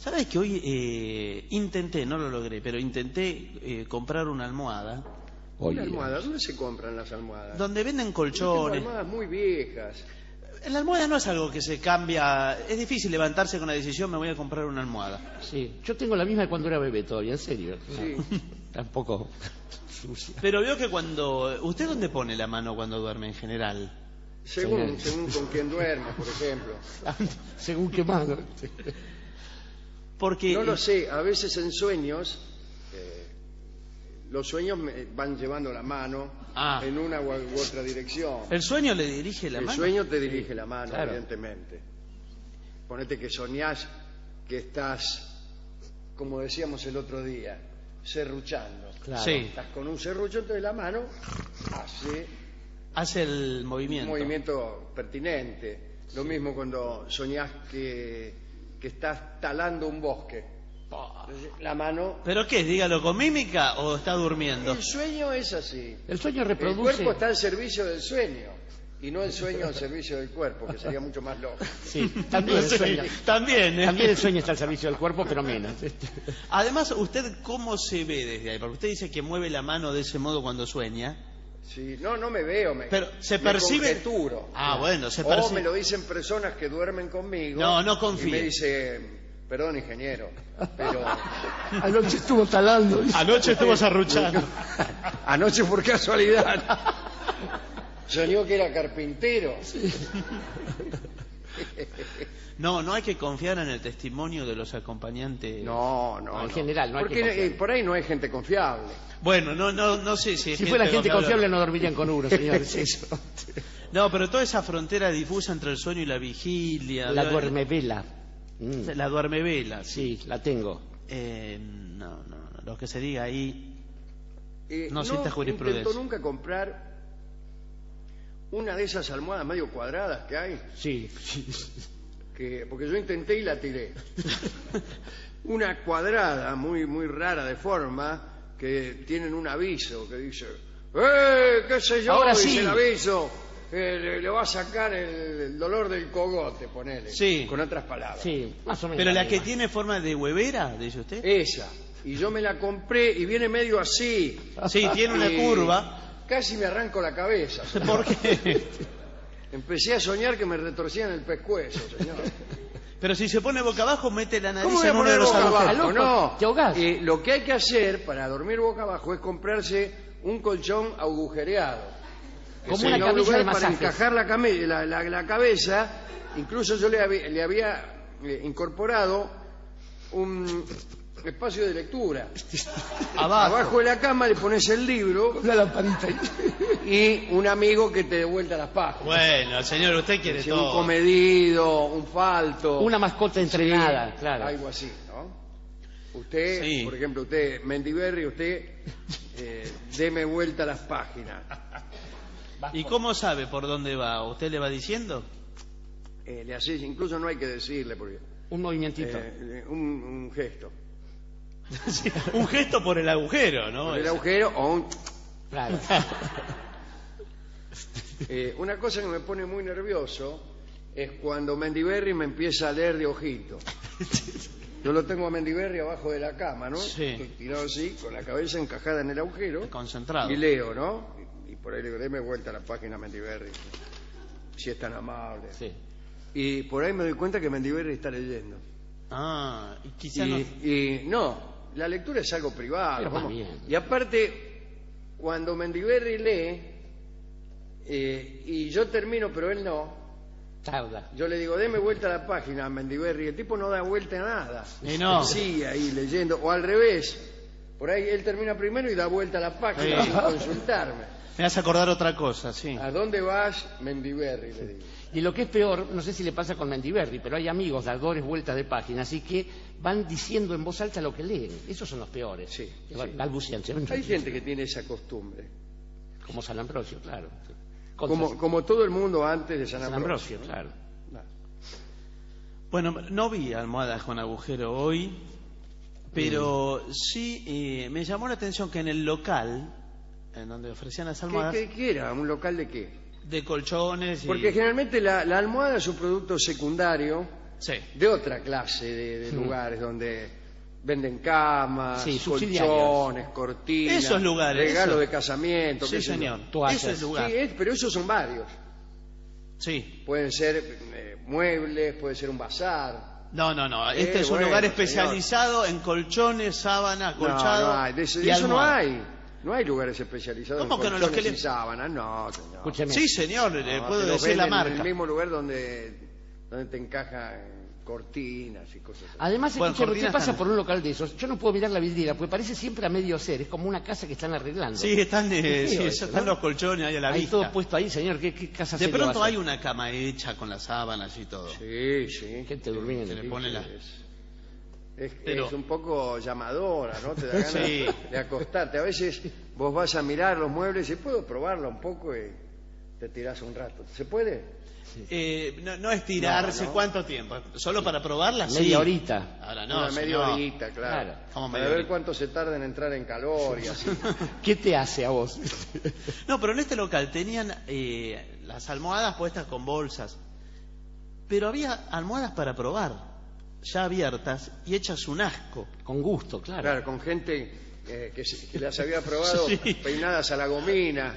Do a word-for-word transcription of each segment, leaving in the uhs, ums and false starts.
¿Sabes que hoy eh, intenté, no lo logré, pero intenté eh, comprar una almohada? Una almohada, ¿dónde se compran las almohadas? Donde venden Yo colchones. tengo almohadas muy viejas. La almohada no es algo que se cambia. Es difícil levantarse con la decisión, me voy a comprar una almohada. Sí, yo tengo la misma de cuando era bebé todavía, en serio. Sí. No, tampoco sucia. Pero veo que cuando... ¿Usted dónde pone la mano cuando duerme en general? Según, según con quién duerma, por ejemplo. Según qué mano. Porque... No lo sé, a veces en sueños, eh, los sueños me van llevando la mano Ah. en una u u otra dirección. ¿El sueño le dirige la El mano? sueño te dirige la mano, claro. evidentemente. Ponete que soñás que estás, como decíamos el otro día, serruchando. Claro. Sí. Estás con un serrucho, entonces la mano hace Hace el un movimiento. movimiento pertinente. Lo mismo cuando soñás que, que estás talando un bosque. Entonces, la mano... ¿Pero qué? Dígalo con mímica o está durmiendo. El sueño es así. El sueño El reproduce. cuerpo está al servicio del sueño y no el sueño al servicio del cuerpo, que sería mucho más lógico. Sí, también el Sí, sueño. también, ¿eh? También el sueño está al servicio del cuerpo, pero menos. Además, ¿usted cómo se ve desde ahí? Porque usted dice que mueve la mano de ese modo cuando sueña. Sí, no, no me veo, me, Pero se me percibe- conjeturo. Ah, bueno, se O percibe- me lo dicen personas que duermen conmigo. No, no confíe. Y me dice, perdón, ingeniero, pero Anoche estuvo talando. Anoche estuvo serruchando. anoche por casualidad soñó que era carpintero. No, no hay que confiar en el testimonio de los acompañantes. No, no, No, en no. general no hay Porque que confiar. eh, por ahí no hay gente confiable. Bueno, no, no, no sé si es Si fuera gente confiable no dormirían con uno, señores. Eso. No, pero toda esa frontera difusa entre el sueño y la vigilia. La duermevela. Mm. La duermevela, sí. Sí, la tengo. Eh, no, no, no, lo que se diga ahí. Eh, No cita jurisprudencia. intentó nunca comprar una de esas almohadas medio cuadradas que hay, Sí, sí. que porque yo intenté y la tiré. Una cuadrada muy muy rara de forma que tienen un aviso que dice, ¡eh, qué sé yo! Ahora dice sí. el aviso, eh, le, le va a sacar el, el dolor del cogote, ponele. Sí. Con otras palabras. Sí, más o menos. Pero la que misma. tiene forma de huevera, dice usted. Esa. Y yo me la compré y viene medio así. Sí, tiene una Y curva. Casi me arranco la cabeza. señor. ¿Por qué? Empecé a soñar que me retorcían el pescuezo, señor. Pero si se pone boca abajo, mete la nariz ¿Cómo voy a en uno poner de los boca agujeros. abajo? loco, No. te ahogás. Eh, lo que hay que hacer para dormir boca abajo es comprarse un colchón agujereado. Como Sí, una en un camilla lugar de para masajes. encajar la, came- la, la- la cabeza. Incluso yo le había, le había eh, incorporado un espacio de lectura. Abajo. Abajo de la cama le pones el libro Una lamparita. y un amigo que te dé vuelta las páginas. Bueno, señor, usted quiere Sí, un todo. comedido, un falto. Una mascota entrenada, Sí, claro. algo así, ¿no? Usted, Sí. por ejemplo, usted, Mendiberri, usted, eh, deme vuelta las páginas. ¿Y cómo sabe por dónde va? ¿Usted le va diciendo? Eh, le haces, incluso no hay que decirle, porque Un movimientito. eh, un, un gesto. Sí, un gesto por el agujero, ¿no? Por el Es- agujero o un... Claro. Eh, una cosa que me pone muy nervioso es cuando Mendiberri me empieza a leer de ojito. Yo lo tengo a Mendiberri abajo de la cama, ¿no? Sí. Tirado así, con la cabeza encajada en el agujero. Concentrado. Y leo, ¿no? Y, y por ahí le digo, deme vuelta a la página, Mendiberri, si es tan amable. Sí. Y por ahí me doy cuenta que Mendiberri está leyendo. Ah, y quizá Y, no. y no, la lectura es algo privado. Pero ¿cómo? más bien. Y aparte, cuando Mendiberri lee, eh, y yo termino, pero él no, Tarda. yo le digo, deme vuelta a la página, Mendiberri. El tipo no da vuelta a nada. Y no. Sí, ahí leyendo. O al revés. Por ahí él termina primero y da vuelta a la página Sí. sin consultarme. Me hace acordar otra cosa, sí. ¿A dónde vas, Mendiberri? Le digo. Y lo que es peor, no sé si le pasa con Mendiberri, pero hay amigos dadores vueltas de página, así que van diciendo en voz alta lo que leen. Esos son los peores. Sí, Que van sí. balbuceando. Hay gente que tiene esa costumbre. Como San Ambrosio, claro. Con Como, como todo el mundo antes de San San Ambrosio. Ambrosio, claro. Bueno, no vi almohadas con agujero hoy, pero sí eh, me llamó la atención que en el local, en donde ofrecían las ¿Qué, almohadas, qué, qué era? ¿Un local de qué? de colchones y... Porque generalmente la, la almohada es un producto secundario Sí. de otra clase de, de lugares donde venden camas, Sí, colchones, cortinas, Esos lugares, regalos eso. de casamiento. Sí, qué sé yo. señor. Toallas. Ese es el lugar. Sí, es- pero esos son varios. Sí. Pueden ser eh, muebles, puede ser un bazar. No, no, no. Este Eh, es un bueno, lugar señor. especializado en colchones, sábana, acolchado. No, no hay, de eso, y de eso no almohada. hay. No hay lugares especializados en ¿Cómo que no? Los colchones que le- y sábanas. No, señor. Escúcheme. Sí, señor, le No, puedo te los decir la venden marca. en el mismo lugar donde, donde te encajan cortinas y cosas así. Además, Bueno, escúcheme, usted cortinas pasa también. por un local de esos, yo no puedo mirar la vidriera, porque parece siempre a medio ser, es como una casa que están arreglando. Sí, están, eh, Qué sí, feo eso, están ¿no? los colchones ahí a la Hay vista. todo puesto ahí, señor, ¿qué, qué casa De seria pronto va a hay ser? una cama hecha con las sábanas y todo. Sí, sí. Gente durmiendo. Que le pone la... Es, es- Pero- es un poco llamadora, ¿no? Te da ganas Sí. de acostarte. A veces vos vas a mirar los muebles y puedo probarla un poco y te tirás un rato. ¿Se puede? Eh, no, no es tirarse, No, no. ¿cuánto tiempo? ¿Solo para probarla? Sí. Media horita. Ahora no, Una media señor. horita, claro. Claro. ¿Cómo Para media ver horita? cuánto se tarda en entrar en calor y así. ¿Qué te hace a vos? No, pero en este local tenían eh, las almohadas puestas con bolsas. Pero había almohadas para probar, ya abiertas y hechas un asco. Con gusto, claro. Claro, con gente eh, que, se- que las había probado Sí. peinadas a la gomina.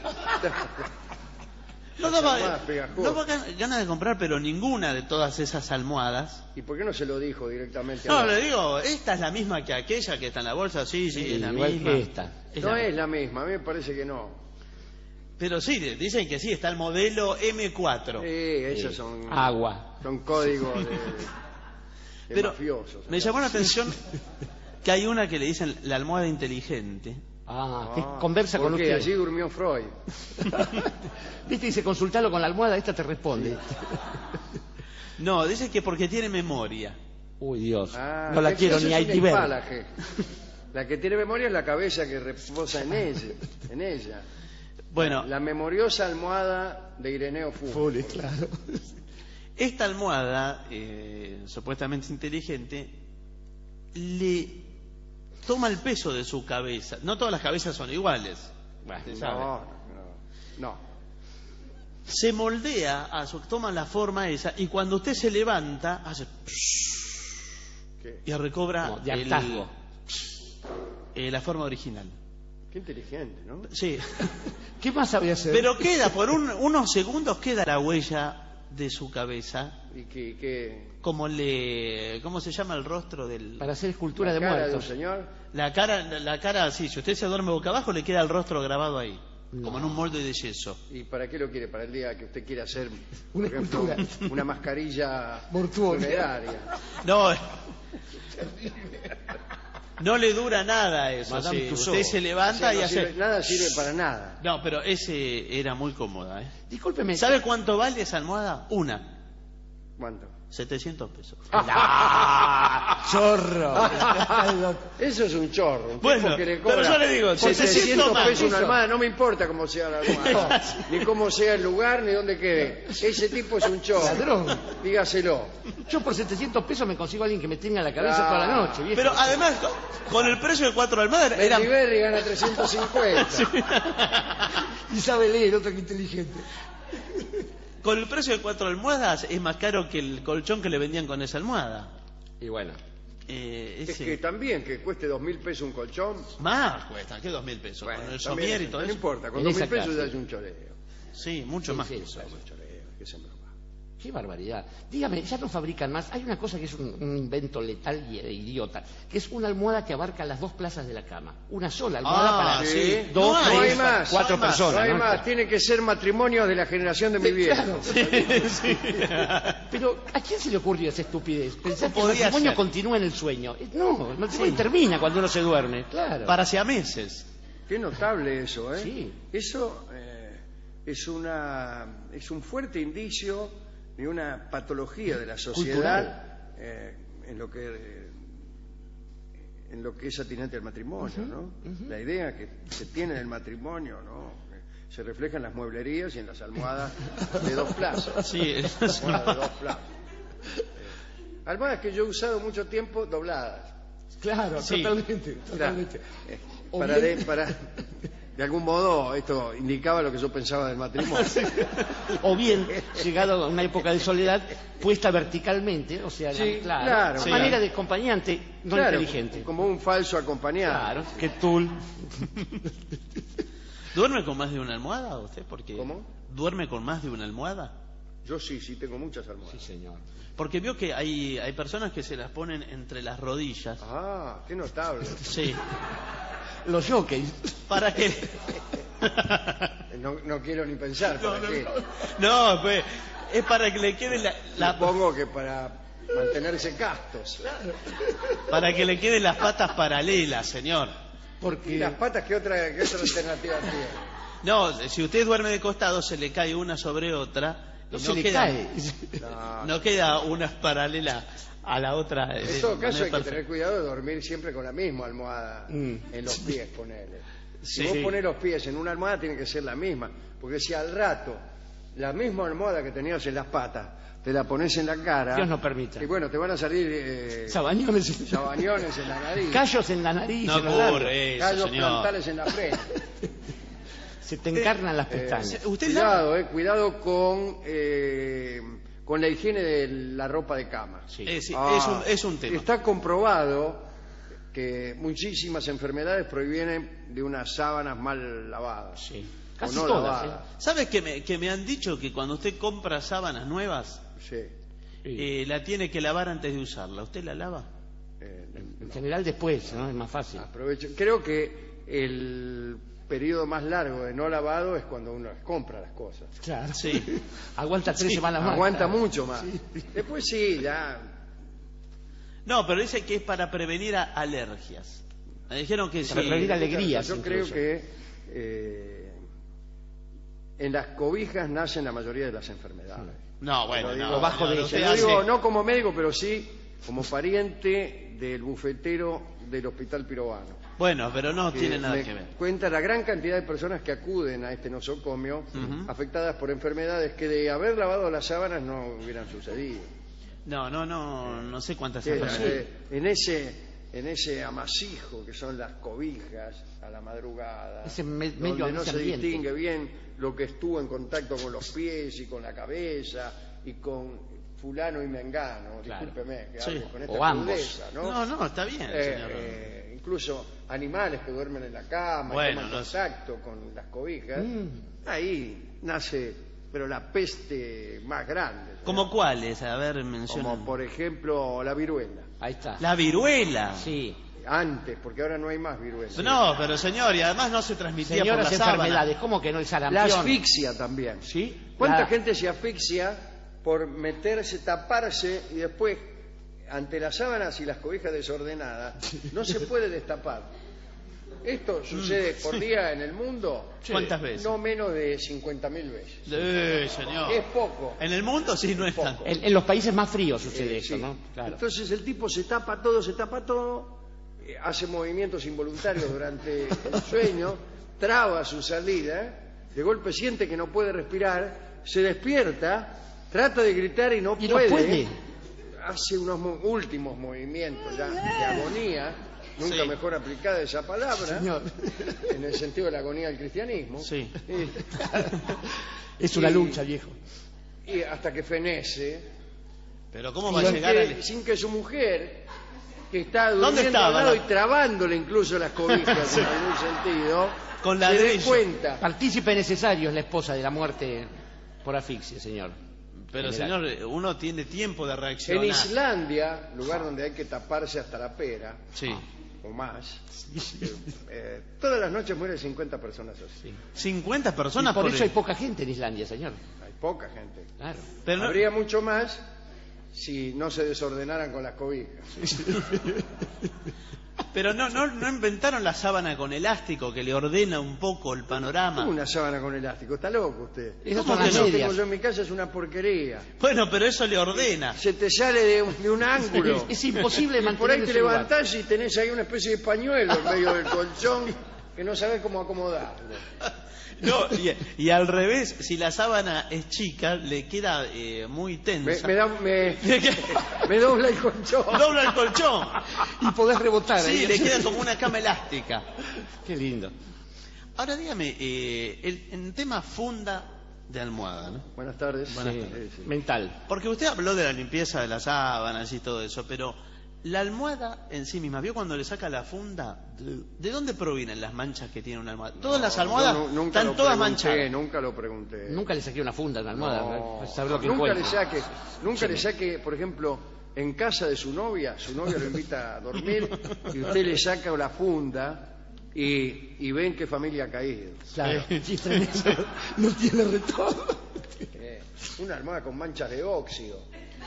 No Las daba, almohadas pegajosas. no daba gan- ganas de comprar, pero ninguna de todas esas almohadas. ¿Y por qué no se lo dijo directamente a No, vos? le digo, esta es la misma que aquella que está en la bolsa, sí, sí, Sí, es la igual misma. que esta. Es No la- es la misma, a mí me parece que no. Pero sí, de- dicen que sí, está el modelo eme cuatro. Sí, esos son, Agua. son códigos de, de Pero mafiosos. me llamó la atención que hay una que le dicen la almohada inteligente. Ah, que Ah, conversa con porque usted. allí durmió Freud. Viste, dice, consultalo con la almohada, esta te responde. No, dice que porque tiene memoria. Uy, Dios. Ah, no la eso quiero es ni un hay ni ver. empalaje. La que tiene memoria es la cabeza que reposa en ella. En ella. Bueno, La memoriosa almohada de Ireneo Funes. claro. esta almohada, eh, supuestamente inteligente, le toma el peso de su cabeza. No todas las cabezas son iguales. Bueno, usted sabe. No, no, no. Se moldea, a su, toma la forma esa, y cuando usted se levanta, hace ¿Qué? y recobra Como de el- hartazgo. eh, la forma original. Qué inteligente, ¿no? Sí, ¿Qué más sabe hacer? pero queda, por un- unos segundos queda la huella de su cabeza, Y que, que como le, ¿cómo se llama el rostro del? Para hacer escultura la de cara de un muertos. señor. La cara, la, la cara, sí, si usted se duerme boca abajo, le queda el rostro grabado ahí, como en un molde de yeso. ¿Y para qué lo quiere? Para el día que usted quiera hacer, por Una ejemplo, escultura. una mascarilla Mortuoria. funeraria. No, no le dura nada eso. Madame sí. Tussauds. Usted se levanta O sea, y no hace. sirve- nada sirve para nada. No, pero ese era muy cómoda. ¿eh? Discúlpeme. ¿Sabe cuánto vale esa almohada? Una. ¿Cuánto? setecientos pesos. ¡Ah! ¡Chorro! Eso es un chorro. Un Bueno, tipo que le pero cobra yo le digo, por setecientos setecientos más, pesos una eso. almohada. No me importa cómo sea la almohada, ni cómo sea el lugar, ni dónde quede. Ese tipo es un chorro. Ladrón. Dígaselo. Yo por setecientos pesos me consigo a alguien que me tenga la cabeza toda la noche, viejo. Pero además, con el precio de cuatro almohadas, era. Berry Berry gana trescientos cincuenta. Y sabe leer, otro que inteligente. Con el precio de cuatro almohadas es más caro que el colchón que le vendían con esa almohada. Y bueno. Eh, Es ese- que también, que cueste dos mil pesos un colchón. Más cuesta, ¿qué dos mil pesos? Bueno, con el también, somier y todo no eso. importa, con En dos mil esa pesos ya clase. es un choreo. Sí, mucho Sí, más. sí, que eso. claro. Un choreo, qué se me va. Qué barbaridad. Dígame, ya no fabrican más. Hay una cosa que es un, un invento letal y e idiota, que es una almohada que abarca las dos plazas de la cama. Una sola almohada Ah, para sí. dos, No hay, tres, no hay más, cuatro no hay más, personas. No hay ¿no? más, tiene que ser matrimonio de la generación de mi viejo. Claro. Sí. Pero, ¿a quién se le ocurrió esa estupidez? Pensar que el podía matrimonio ser? continúa en el sueño. Eh, No, el matrimonio Sí. termina cuando uno se duerme. Claro. Para siameses. Qué notable eso, ¿eh? Sí. Eso eh, es, una, es un fuerte indicio de una patología de la sociedad eh, en lo que eh, en lo que es atinente al matrimonio, ¿no? La idea que se tiene del matrimonio, ¿no? Que se refleja en las mueblerías y en las almohadas de dos plazas. Sí, Almohadas de dos plazas. Eh, almohadas que yo he usado mucho tiempo dobladas. Claro, Sí. totalmente, Claro. totalmente. Eh, O para, bien- de- para, de algún modo esto indicaba lo que yo pensaba del matrimonio. O bien, llegado a una época de soledad, puesta verticalmente, o sea, Sí, claro, claro. sí. Manera de acompañante no Claro, inteligente. como un falso acompañante. Claro, que tul. ¿Duerme con más de una almohada usted? Porque ¿Cómo? ¿Duerme con más de una almohada? Yo sí, sí tengo muchas almohadas. Sí, señor. Porque vio que hay, hay personas que se las ponen entre las rodillas. Ah, qué notable. Sí. Los jockeys. ¿Para qué? No, no quiero ni pensar para qué. No, pues, es para que le quede la, la- Supongo que para mantenerse castos. para que le queden las patas paralelas, señor. ¿Y Porque las patas qué otra, qué otra alternativa tiene? No, si usted duerme de costado se le cae una sobre otra. y no no se le queda, cae. No, No queda una paralela a la otra. eh, En todo de caso hay que manera tener cuidado de dormir siempre con la misma almohada Mm. en los pies, ponele. Si Sí. vos ponés los pies en una almohada tiene que ser la misma, porque si al rato la misma almohada que tenías en las patas te la pones en la cara, Dios no permita. y bueno, te van a salir eh, Sabañones. sabañones en la nariz, Callos en la nariz. No en los labios. ocurre eso, callos señor. plantales en la frente. Se te encarnan las Eh, pestañas. ¿Usted cuidado, eh, cuidado con eh, con la higiene de la ropa de cama. Sí. Eh, sí, Ah, es, un, es un tema. Está comprobado que muchísimas enfermedades provienen de unas sábanas mal lavadas. Sí. o Casi no todas. lavadas. ¿Sabe que me, que me han dicho que cuando usted compra sábanas nuevas, Sí. ¿eh? Sí. eh, la tiene que lavar antes de usarla? ¿Usted la lava? Eh, En general después, ¿no? Es más fácil. aprovecho. Creo que el periodo más largo de no lavado es cuando uno compra las cosas. Claro. Sí. Aguanta tres semanas más. Aguanta claro. mucho más. Después sí, ya. No, pero dice que es para prevenir a- alergias. Me dijeron que Para sí. prevenir alegrías. Yo creo incluso. que eh, en las cobijas nacen la mayoría de las enfermedades. No, bueno, Lo digo- no. bajo de no, ella. usted Te lo hace- digo no como médico, pero sí como pariente del bufetero del Hospital Pirovano. Bueno, pero no que tiene nada me que ver. cuenta la gran cantidad de personas que acuden a este nosocomio Ujú. afectadas por enfermedades que de haber lavado las sábanas no hubieran sucedido. No, no, no, no sé cuántas Que, enfermedades. eh, en ese en ese amasijo que son las cobijas a la madrugada, Ese me- medio donde no ese se ambiente. distingue bien lo que estuvo en contacto con los pies y con la cabeza y con fulano y mengano, Claro. discúlpeme que Sí. hable con esta O ambos. crudeza, ¿no? No, no, está bien, Eh, señor. eh, incluso animales que duermen en la cama Bueno, y toman no sé. contacto con las cobijas, Mm. ahí nace pero la peste más grande. ¿no? ¿Como cuáles? A ver, menciona. Como por ejemplo la viruela. Ahí está. La viruela. Sí. Antes, porque ahora no hay más viruela. No, pero señor, y además no se transmitía Señoras por la sábana. enfermedades, ¿cómo que no el La sarampión? asfixia también. ¿Sí? ¿Cuánta La- gente se asfixia por meterse, taparse y después, ante las sábanas y las cobijas desordenadas, no se puede destapar? Esto sucede por día en el mundo ¿Cuántas veces? no menos de cincuenta mil veces. Eh, señor. Es poco. En el mundo sí no es Poco. tanto. En, en los países más fríos sucede Eh, eso, sí. ¿no? Claro. Entonces el tipo se tapa todo, se tapa todo, eh, hace movimientos involuntarios durante el sueño, traba su salida, de golpe siente que no puede respirar, se despierta, trata de gritar y no, Y no puede, puede. hace unos mo- últimos movimientos ya de agonía, nunca Sí. mejor aplicada esa palabra, Señor. en el sentido de la agonía del cristianismo, Sí. y, Es una Y- lucha, viejo. y hasta que fenece, Pero ¿cómo va sin a llegar que, al... sin que su mujer, que está ¿Dónde durmiendo estaba al lado la- y trabándole incluso las cobijas en algún sentido, Con se dé ladrillo. cuenta? Partícipe necesario es la esposa de la muerte por asfixia, señor. Pero General. señor, uno tiene tiempo de En reaccionar. Islandia, lugar donde hay que taparse hasta la pera, Sí. o más, eh, todas las noches mueren cincuenta personas así. cincuenta Y personas por por eso hay el- poca gente en Islandia, señor. Hay poca gente. Claro. Pero no- Habría mucho más si no se desordenaran con las cobijas. Pero no, no, no inventaron la sábana con elástico que le ordena un poco el panorama. Una sábana con elástico, está loco usted. Esas ¿Cómo son que las no medias. tengo yo en mi casa? Es una porquería. Bueno, pero eso le ordena. Se te sale de un, de un ángulo. Es, es imposible Y mantener por ahí te ese lugar. levantás y tenés ahí una especie de pañuelo en medio del colchón que no sabes cómo acomodarlo. No, y, y al revés, si la sábana es chica, le queda eh, muy Me, tensa. me, da, me, me dobla el colchón. Dobla el colchón. Y podés rebotar Sí, ahí. le queda como una cama elástica. Qué lindo. Ahora dígame, eh, el, en tema funda de almohada, ¿no? Buenas tardes. Buenas Sí, tardes. Sí. mental. Porque usted habló de la limpieza de las sábanas y todo eso, pero la almohada en sí misma, ¿vio cuando le saca la funda? ¿De, de dónde provienen las manchas que tiene una almohada? Todas No, las almohadas yo nu- nunca están lo todas pregunté, manchadas. Nunca lo pregunté. Nunca le saqué una funda a una almohada. No, ¿no? Saber lo que nunca le encuentra. saque, nunca le saque, por ejemplo, en casa de su novia, su novia lo invita a dormir y usted le saca la funda y, y ven qué familia ha caído. Claro, sí, es tremendo. No tiene retorno. Eh, una almohada con manchas de óxido.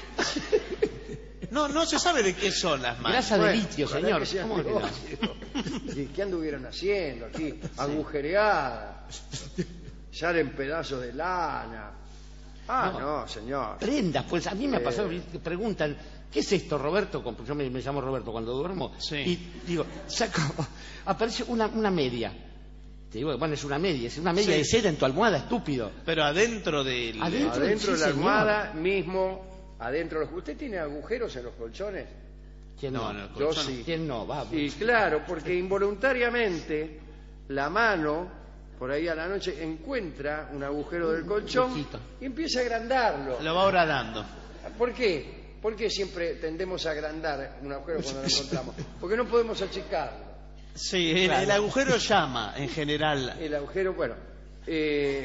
No, no se sabe de qué son las manchas. Grasa de Bueno, litio, ojalá señor. que sean ¿Cómo de que no? óxido. ¿Y qué anduvieran haciendo aquí? Agujereada. Salen pedazos de lana. Ah, No. no, señor. Prendas, pues a mí me ha Eh. pasado que preguntan, ¿qué es esto, Roberto? Como yo me, me llamo Roberto cuando duermo. Sí. Y digo, saco, aparece una, una media. Te digo, bueno, es una media, es una media Sí. de seda en tu almohada, estúpido. Pero adentro del... Adentro. Adentro de sí, la señor. almohada mismo, adentro de los... ¿Usted tiene agujeros en los colchones? ¿Quién No, no? no, el Yo colchón. sí. ¿Quién no? Va, Y claro, porque involuntariamente la mano, por ahí a la noche, encuentra un agujero del colchón huequito. y empieza a agrandarlo. Lo va horadando. ¿Por qué? ¿Por qué siempre tendemos a agrandar un agujero cuando lo encontramos? Porque no podemos achicarlo. Sí, el, Claro. el agujero llama en general. El agujero, bueno, eh,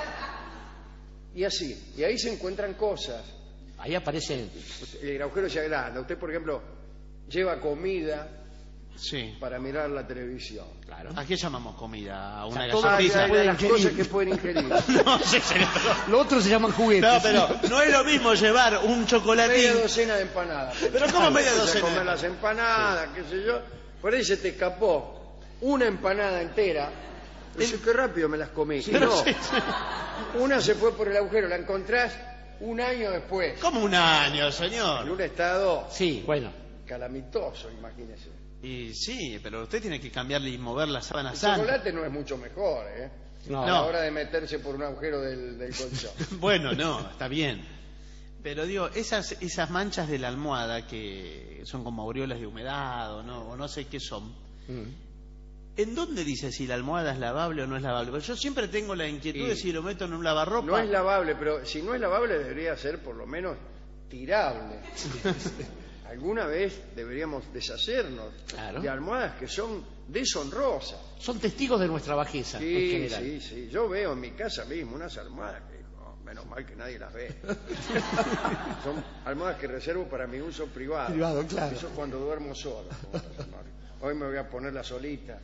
y así, y ahí se encuentran cosas. Ahí aparece. El agujero se agranda. Usted, por ejemplo, lleva comida Sí. para mirar la televisión. Claro. ¿A qué llamamos comida? ¿A una sea, todo Ah, lo que gallina? se hay puede las ingerir. cosas que pueden ingerir. No, sí, señor. Lo otro se llaman juguetes. No, pero no es lo mismo llevar un chocolatín. Media docena de empanadas. Pero ¿cómo media Empieza docena? a comer las empanadas, qué sé yo. Por ahí se te escapó una empanada entera. Dice, qué rápido me las comí. Pero no, sí, sí. una se fue por el agujero, la encontrás un año después. ¿Cómo un año, En señor? un estado Sí, bueno. calamitoso, imagínese. Y sí, pero usted tiene que cambiarle y mover la sábana El santa. chocolate no es mucho mejor, ¿eh? No. A No. la hora de meterse por un agujero del, del colchón. Bueno, no, está bien. Pero digo, esas, esas manchas de la almohada que son como aureolas de humedad o no, o no sé qué son, Mm. ¿en dónde dice si la almohada es lavable o no es lavable? Porque yo siempre tengo la inquietud Sí. de si lo meto en un lavarropa. No es lavable, pero si no es lavable debería ser por lo menos tirable. Alguna vez deberíamos deshacernos Claro. de almohadas que son deshonrosas. Son testigos de nuestra bajeza, en Sí, general. sí, sí. Yo veo en mi casa mismo unas almohadas que, oh, menos mal que nadie las ve. Son almohadas que reservo para mi uso privado. Privado, claro. Eso cuando duermo solo. Hoy me voy a ponerla solita.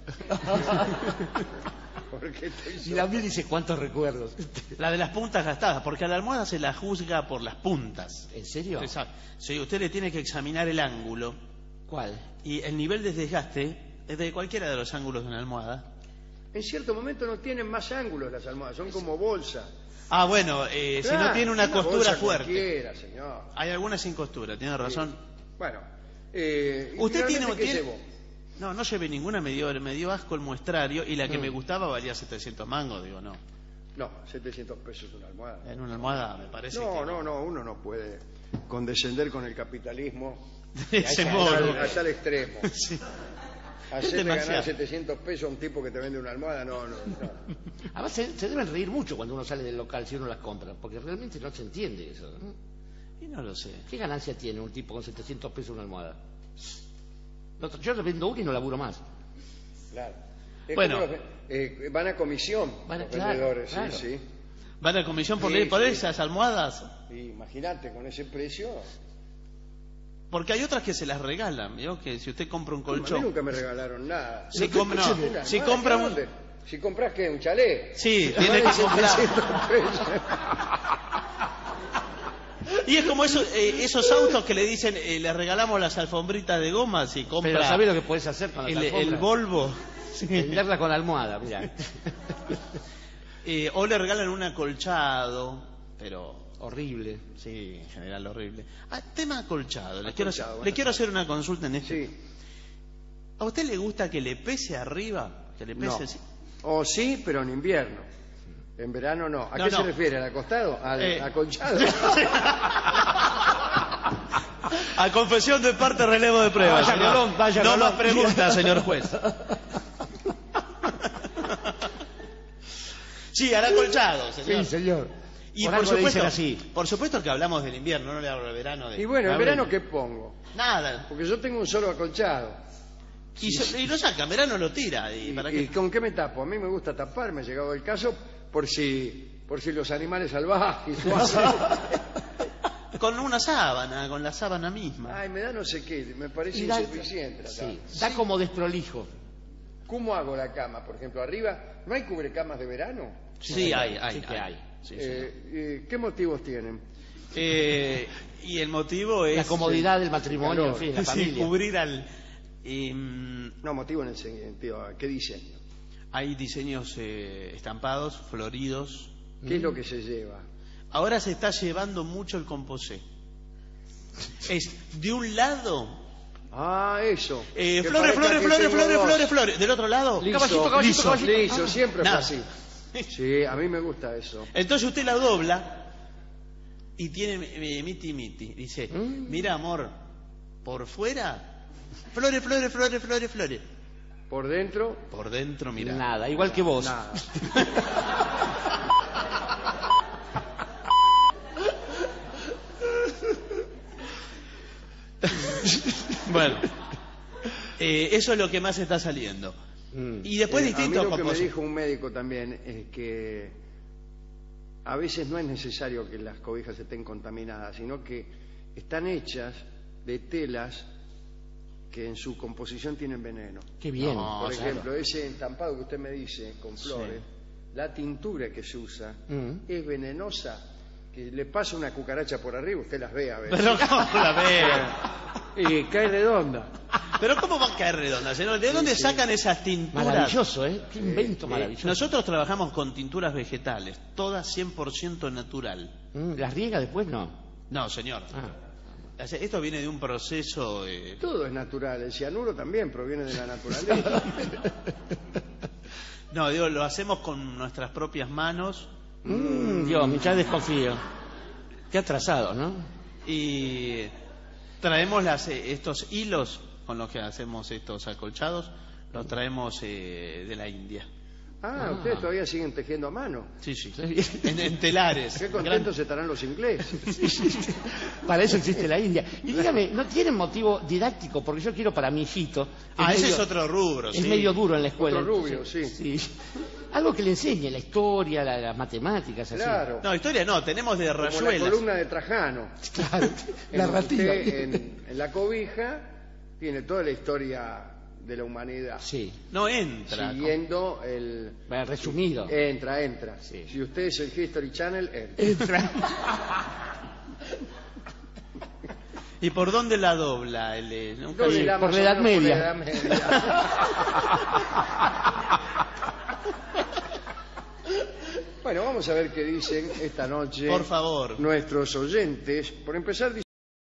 Porque estoy Y solo. la mía dice, ¿cuántos recuerdos? La de las puntas gastadas, porque a la almohada se la juzga por las puntas. ¿En serio? Usted sabe. Sí, usted le tiene que examinar el ángulo ¿Cuál? y el nivel de desgaste es de cualquiera de los ángulos de una almohada. En cierto momento no tienen más ángulos las almohadas, son como bolsas. Ah, bueno, eh, si Claro, no tiene una costura bolsa fuerte. cualquiera, señor. Hay algunas sin costura, tiene razón. Bueno, eh, ¿y Usted tiene, finalmente qué tiene- llevó? No, no llevé ninguna, me dio, me dio asco el muestrario y la que Mm. me gustaba valía setecientos mangos, digo, no. No, setecientos pesos una almohada. En una almohada me parece No, que no, no, uno no puede condescender con el capitalismo De ese a modo. tal, a tal extremo. Sí. Hacerle demasiado. ganar setecientos pesos a un tipo que te vende una almohada, no, no, no. Además, se, se deben reír mucho cuando uno sale del local si uno las compra, porque realmente no se entiende eso. ¿no? Y no lo sé. ¿Qué ganancia tiene un tipo con setecientos pesos una almohada? No, yo le vendo una y no laburo más. Claro. Es Bueno. como los- eh, van a comisión Van a- los claro, vendedores, claro. sí, sí. ¿Van a comisión por, Sí, ley por sí. esas almohadas? Y imagínate, con ese precio. Porque hay otras que se las regalan, ¿vio? Que si usted compra un A mí colchón... nunca me regalaron nada. Si, com- no, Una si almohada, compra un... ¿dónde? Si compras que un chalet. Sí, tiene que Vale comprar. setecientos pesos. Y es como esos, eh, esos autos que le dicen, eh, le regalamos las alfombritas de goma si compra Pero ¿sabés lo que puedes hacer con el, las el alfombras? Volvo. Venderla con almohada, mira. Eh, o le regalan un acolchado, pero Horrible. sí, en general horrible. Ah, tema acolchado. Le, quiero, Acolchado, le bueno. quiero hacer una consulta en este. Sí. ¿A usted le gusta que le pese arriba? Que le pese No. así? O sí, pero en invierno. En verano no. ¿A No, qué no. se refiere? ¿Al acostado? ¿Al Eh. acolchado? A confesión de parte, relevo de prueba. Vaya señor. Colón, vaya no Colón. más preguntas, señor juez. Sí, al acolchado, señor. Sí, señor. Y Por por algo le supuesto, dicen así. por supuesto que hablamos del invierno, no le hablo del verano. De, Y bueno, ¿en Hablo- verano qué pongo? Nada. Porque yo tengo un solo acolchado. Y, so- y lo saca, en verano lo tira. ¿Y, ¿Y, para y qué? con qué me tapo? A mí me gusta taparme, ha llegado el caso, por si, por si los animales salvajes o algo. Con una sábana, con la sábana misma. Ay, me da no sé qué, me parece Y da- insuficiente la Sí, cama. da como desprolijo. ¿Cómo hago la cama? Por ejemplo, arriba, ¿no hay cubrecamas de verano? Sí, hay, hay. Sí que hay. Sí, sí. Eh, eh, ¿Qué motivos tienen? Eh, y el motivo es... La comodidad del matrimonio, calor. en fin, la Sí, familia. cubrir al... em, No, motivo en el sentido, ¿qué diseño? hay diseños eh, estampados, floridos. ¿Qué es lo que se lleva? Ahora se está llevando mucho el composé. Es de un lado, Ah, eso. eh, Que flores, parezca flores, que flores, tengo flores, dos. flores, flores. Del otro lado, Liso, Caballito, caballito, liso, caballito. liso, Ah. siempre fue Nada. así. Sí, a mí me gusta eso. entonces usted la dobla y tiene eh, miti miti. Dice, Mm. mira amor, por fuera, flores, flores, flores, flores, flores. Por dentro, Por dentro, mira. Nada, igual que vos. nada. Bueno, eh, eso es lo que más está saliendo. Mm. Y después Eh, a mí distintos lo que me composés. dijo un médico también es que a veces no es necesario que las cobijas estén contaminadas, sino que están hechas de telas que en su composición tienen veneno. Qué bien. No, Por claro. ejemplo, ese entampado que usted me dice con flores, la tintura que se usa Mm. es venenosa, que le pasa una cucaracha por arriba, usted las ve a veces. Pero ¿cómo la ve? Y cae redonda. Pero ¿cómo va a caer redonda, señor? ¿De dónde sí. sacan esas tinturas? Maravilloso, ¿eh? Qué invento Eh, maravilloso. Nosotros trabajamos con tinturas vegetales, todas cien por ciento natural. Mm, ¿Las riega después? No. No, señor. Ah. O sea, esto viene de un proceso... eh, Todo es natural, el cianuro también proviene de la naturaleza. No, digo, lo hacemos con nuestras propias manos Mm, Dios, ya desconfío. Qué atrasado, ¿no? y traemos las, eh, estos hilos con los que hacemos estos acolchados, los traemos eh, de la India. Ah, Ah. ustedes todavía siguen tejiendo a mano. Sí, sí. Sí. En, en telares. Qué contentos estarán los ingleses. Para eso existe la India. Y dígame, ¿no tienen motivo didáctico? Porque yo quiero para mi hijito. Ah, ese medio- es otro rubro, Es sí. medio duro en la escuela. Otro rubio, sí. Algo que le enseñe, la historia, la- las matemáticas, así. Claro. No, historia no, tenemos de Como la rayuelas. columna de Trajano. Claro, En la donde ratita. usted, en, en la cobija tiene toda la historia de la humanidad. Sí, No entra. Siguiendo el... bueno, resumido. Entra, entra. Sí. Si usted es el History Channel, entra. Entra. ¿Y por dónde la dobla? El, eh, nunca- ¿Dónde Sí, la por más la o Edad menos por Media. la Edad Media. Bueno, vamos a ver qué dicen esta noche Por favor. nuestros oyentes. Por empezar,